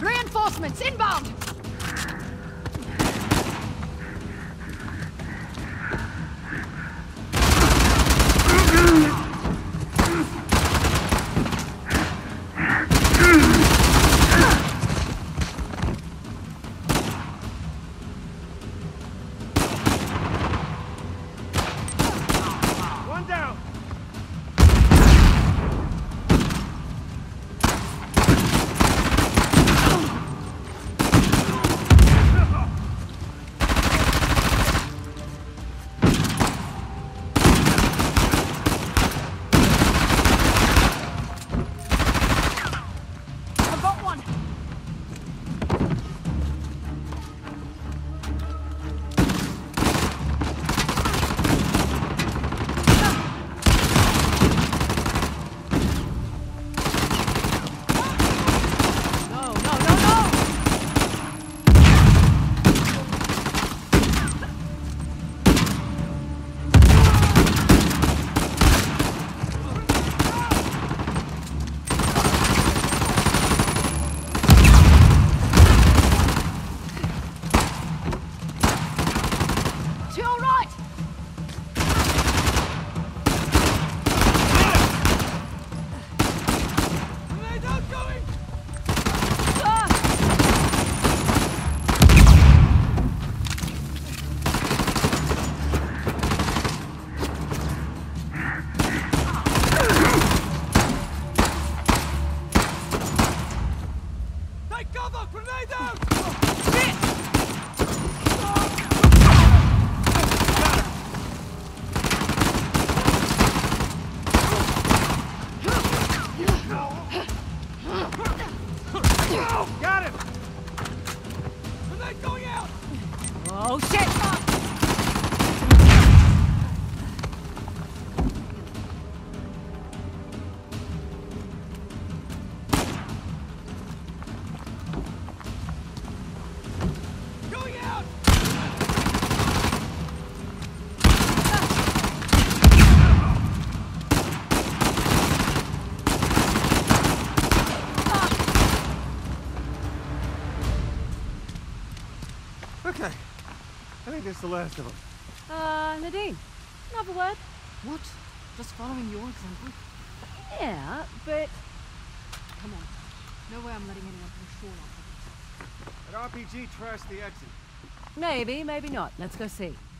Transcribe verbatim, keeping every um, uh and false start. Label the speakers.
Speaker 1: Reinforcements inbound!
Speaker 2: Got him! Grenade going out!
Speaker 1: Oh, shit!
Speaker 2: Going out! Okay. I think that's the last of them.
Speaker 1: Uh, Nadine, another word?
Speaker 3: What? Just following your example?
Speaker 1: Yeah, but...
Speaker 3: Come on. No way I'm letting anyone from the shore off of this.
Speaker 2: That R P G trashed the exit.
Speaker 1: Maybe, maybe not. Let's go see.